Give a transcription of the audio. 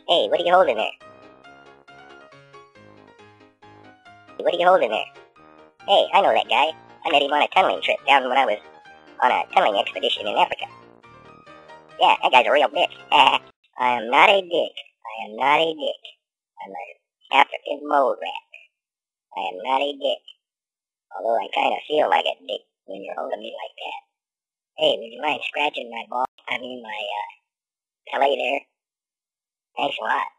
Hey, what are you holding there? What are you holding there? Hey, I know that guy. I met him on a tunneling trip down when I was on a tunneling expedition in Africa. Yeah, that guy's a real bitch. I am not a dick. I am not a dick. I'm an African mole rat. I am not a dick. Although I kind of feel like a dick when you're holding me like that. Hey, would you mind scratching my ball? I mean my belly there? Thanks a lot.